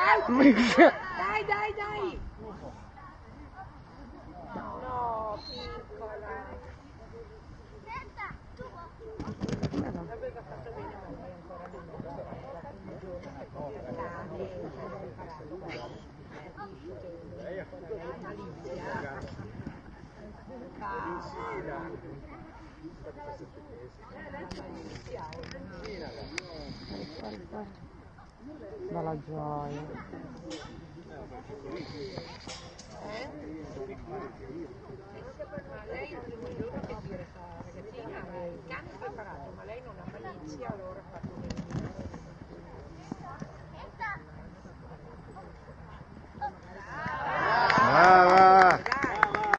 Dai, dai, dai! No, piccola! Dalla gioia. Ma lei il primo giorno che dire sta ragazzina, il cane è preparato, ma lei non ha malizia, allora fa